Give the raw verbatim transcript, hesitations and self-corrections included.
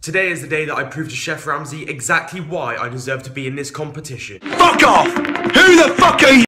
Today is the day that I prove to Chef Ramsay exactly why I deserve to be in this competition. Fuck off! Who the fuck are you?